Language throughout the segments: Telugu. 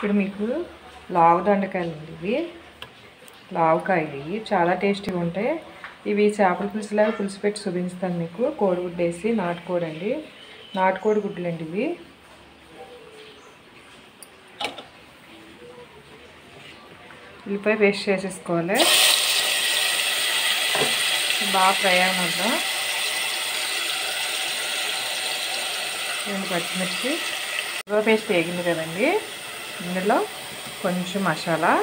ఇప్పుడు మీకు లావు దొండకాయలు అండి. ఇవి లావుకాయలు, ఇవి చాలా టేస్టీగా ఉంటాయి. ఇవి చేపల పులుసులాగా పులుసు పెట్టి చూపిస్తాను మీకు. కోడిగుడ్డు వేసి, నాటుకోడి అండి, నాటుకోడి గుడ్లు అండి ఇవి. ఉల్లిపాయ పేస్ట్ చేసేసుకోవాలి, బాగా ఫ్రై అవ్వద్దాం. 2 పచ్చిమిర్చి, ఉల్లిపాయ పేస్ట్ వేగింది కదండి. ఇందులో కొంచెం మసాలా,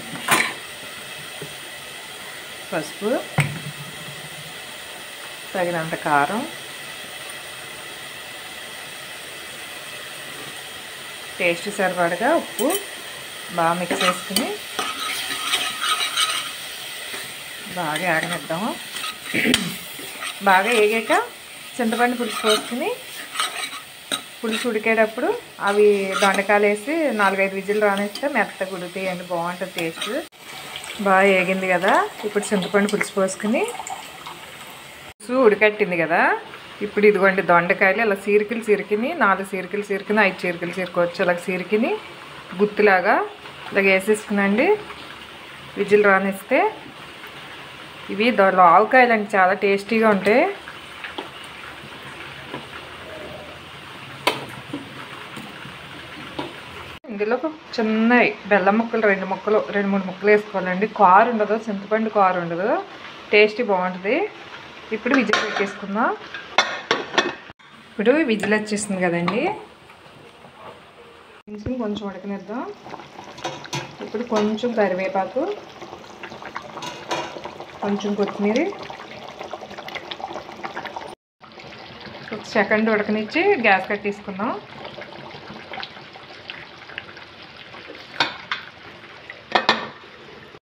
పసుపు, తగినంత కారం, టేస్ట్ సరిపడగా ఉప్పు బాగా మిక్స్ చేసుకుని బాగా ఆగనిద్దాము. బాగా వేగాక చింతపండు పులుసు పోసుకుని, పులుసు ఉడికేటప్పుడు అవి దొండకాయలు వేసి 4-5 విజిల్ రానిస్తే మెత్తగా ఉడుకుతాయండి, బాగుంటుంది టేస్ట్. బాగా వేగింది కదా, ఇప్పుడు చింతపండు పులుసు పోసుకుని, పులుసు ఉడికట్టింది కదా, ఇప్పుడు ఇదిగోండి దొండకాయలు ఇలా చీరికలు చీరికిని, 4 చీరికలు చీరికిని, 5 చీరికలు చీరుకోవచ్చు. ఇలా చీరికిని గుత్తులాగా ఇలాగ వేసేసుకునండి, విజిల్ రానిస్తే. ఇవి ఆవకాయలు అండి, చాలా టేస్టీగా ఉంటాయి. ఇందులో చిన్న బెల్లం ముక్కలు 2-3 ముక్కలు వేసుకోవాలండి. కారు ఉండదు, చింతపండు కారు ఉండదు, టేస్టీ బాగుంటుంది. ఇప్పుడు విజిల్ పెట్టేసుకుందాం. ఇప్పుడు విజిల్ వచ్చేస్తుంది కదండి, కొంచెం ఉడకనిద్దాం. ఇప్పుడు కొంచెం కరివేపాకు, కొంచెం కొత్తిమీర, 1 సెకండ్ ఉడకనిచ్చి గ్యాస్ కట్టేసుకుందాం.